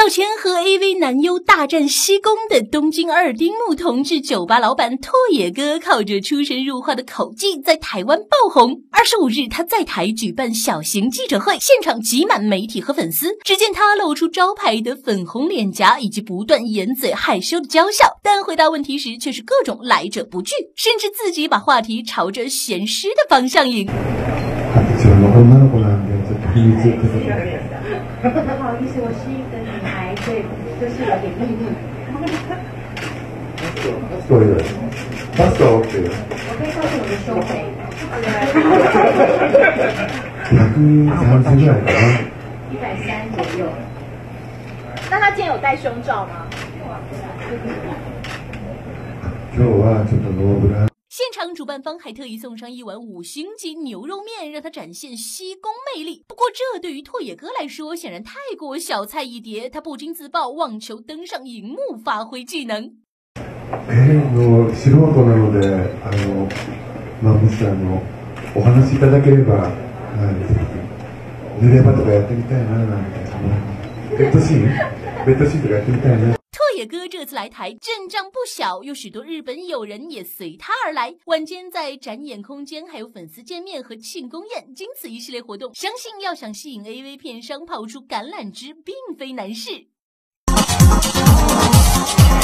早前和 AV 男优大战西宫的东京二丁目同志酒吧老板拓野哥，靠着出神入化的口技在台湾爆红。25日，他在台举办小型记者会，现场挤满媒体和粉丝。只见他露出招牌的粉红脸颊，以及不断掩嘴害羞的娇笑，但回答问題時卻是各種來者不拒，甚至自己把話題朝着鹹濕的方向引。 不好意思，我是一个女孩，对，就是有点秘密。 パスは OK よ。 我可以告诉我的胸围。 130ぐらいかな。 130左右。 那他今天有戴胸罩吗？ 今日はちょっとノーブラ。 现场主办方还特意送上一碗5星级牛肉面，让他展现西宫魅力。不过这对于拓野哥来说显然太过小菜一碟，他不禁自曝妄求登上荧幕发挥技能。 素人なのでもしお話いただければ、濡れ場とかやってみたいななんて、ベッドシーンとかやってみたいな。 拓野哥这次来台阵仗不小，有许多日本友人也随他而来。晚间在展演空间还有粉丝见面和庆功宴，经此一系列活动，相信要想吸引 AV 片商抛出橄榄枝并非难事。